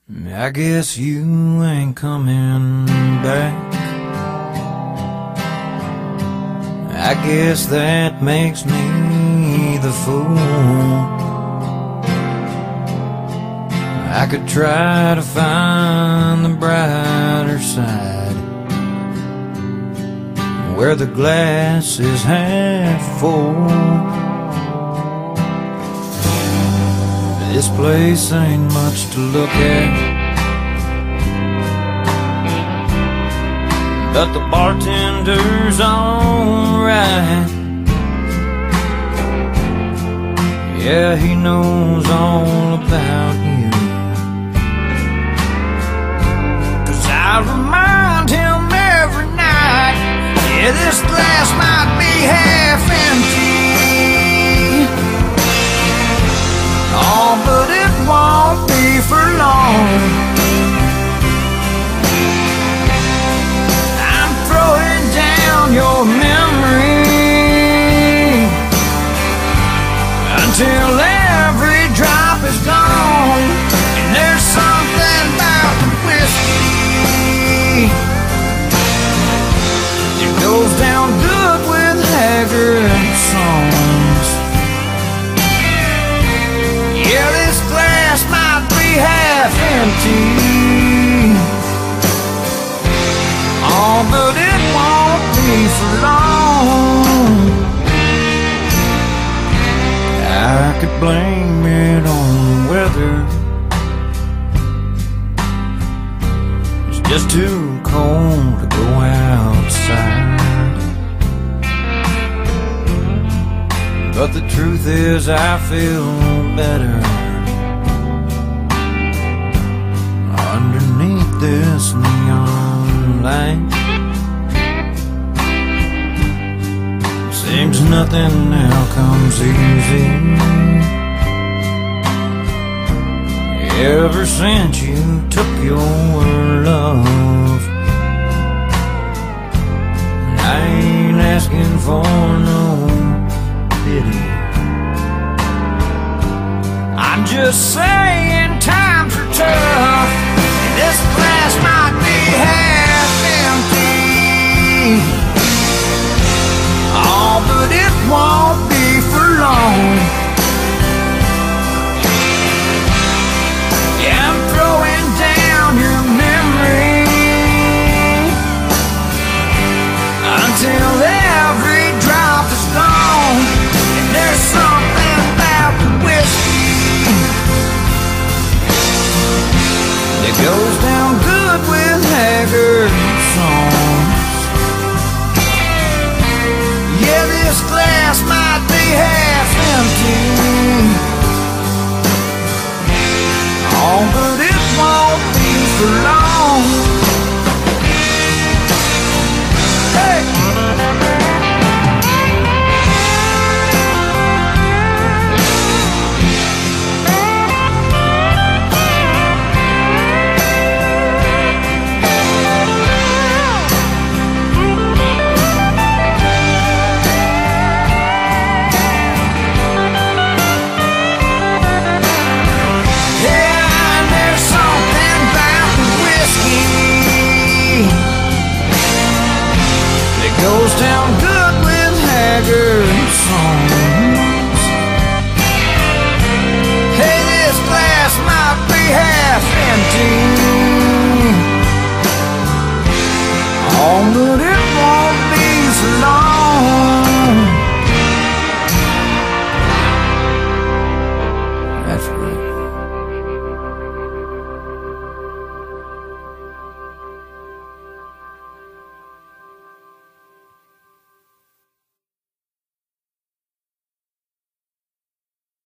I guess you ain't coming back. I guess that makes me the fool. I could try to find the brighter side, where the glass is half full. This place ain't much to look at, but the bartender's alright. Yeah, he knows all about you, 'cause I remind him every night, yeah, this glass might be half empty. Oh, but it won't be for long. I'm throwing down your memory until every drop is gone. And there's something about the whiskey that goes down good with Haggard songs. Yeah, this glass might be half empty. Oh, but it won't be for long. I could blame it on the weather. It's just too cold to go outside. But the truth is I feel better underneath this neon light. Seems nothing now comes easy. Ever since you took your love, I ain't asking for no pity. I'm just saying